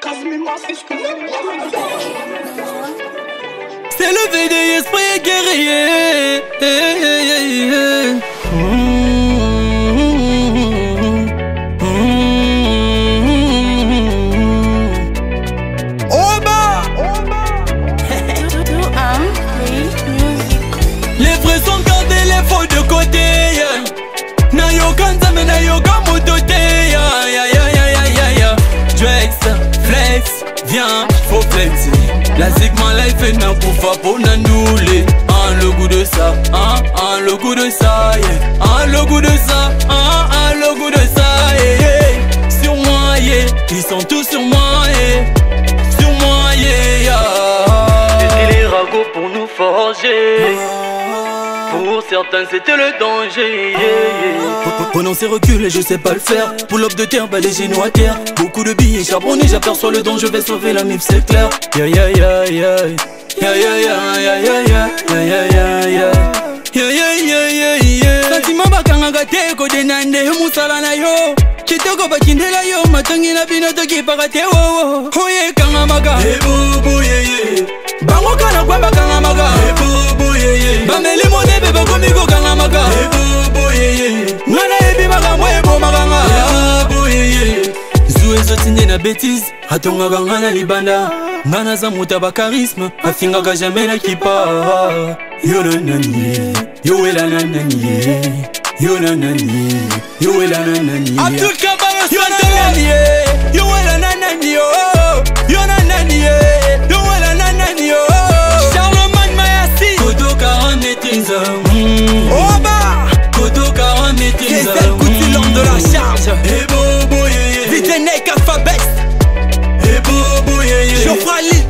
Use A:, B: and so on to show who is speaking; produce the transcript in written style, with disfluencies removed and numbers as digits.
A: C'est le VD esprit guerrier. Les vrais sont gardés, les faux de côté. Na yoga nzame, na yoga motote. Drex, flex, viens, faut flexer. La Sigma Life est na poufa pour nandoule. Le goût de ça, le goût de ça, yeah. Le goût de ça, le goût de ça, yeah. Sur moi, yeah. Ils sont tous sur moi, yeah. Sur moi, yeah.
B: C'était les ragots pour nous forger. Pour certains c'était le danger, yeah.
A: Prononcer recul et je sais pas le faire. Pull-up de terre, les genoux à terre. Beaucoup de billets charbonnés, j'aperçois le don, je vais sauver la mif, c'est clair. Yeah, yeah, yeah, yeah. Yeah, yeah, yeah, yeah, yeah, yeah, yeah, yeah, yeah. Yeah, yeah, yeah, yeah, yeah. Santima bakanga gateko denande musala na yo. Kitoko bakindela yo matangi na bino toki pakate wo. Oye kanga maga. Ebo ye. Bango kana kwa bakanga maga. Ebo ye. Bameli modebe bakomiko kanga maga. Ebo ye. Ngana ebi maga mwebo maganga. Ebo ye. Zoué zotine na bêtise, atonga ganga libanda. Ngana za muta ba charisme, afinga ka jamais na kipa. Yo nanani, yo ela nanani, yo nanani, yo ela nanani. Abdul Kabara yo nanani, yo ela nanani, yo nanani, yo ela nanani. Charlemagne Mayassi, Kodo 40 maîtrise. Oba, Kodo 40 maîtrise. C'est celle Coutu l'homme de la charge. Et bobo yé, Vitenek alphabet. Et bobo yé, Geoffroy